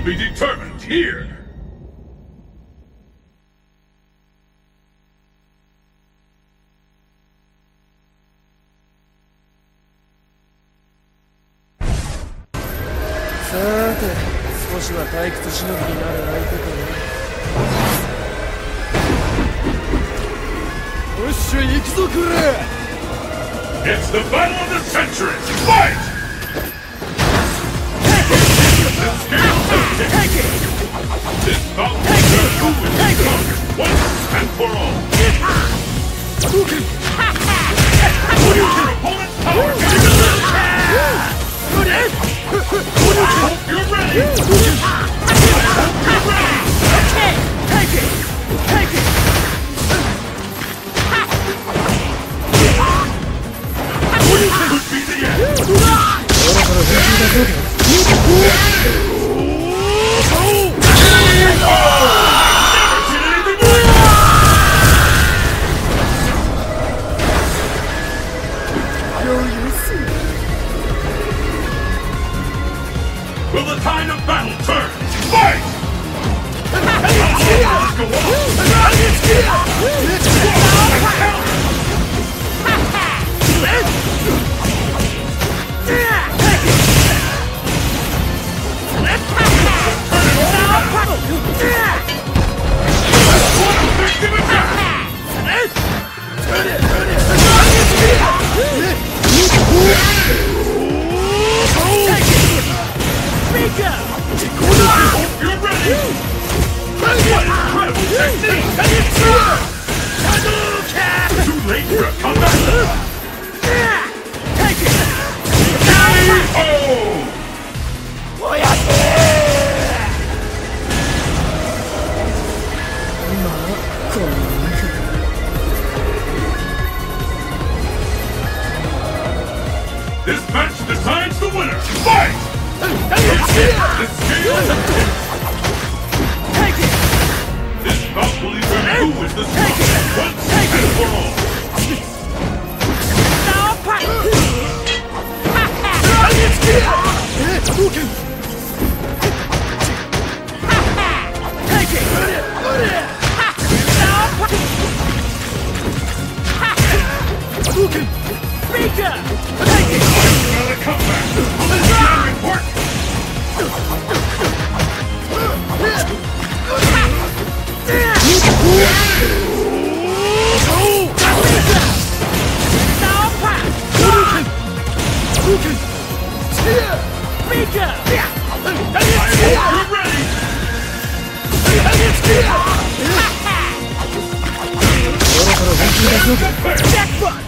be determined here. It's the battle of the century! Fight! Take it! This bout will determine who will be conquered once and for all. Put your opponent's power to the limit! I hope you're ready! Okay, take it! Take it! Could be the end! Will the tide of battle turn? Fight! Too late for a comeback! Take it! This match decides the winner! Fight! The scale is tipped! Take it! This bout will determine who is the strongest once and for all! Take it! Speaker! Take it! Another comeback! Now report! Speaker! I hope you're ready! Jackpot!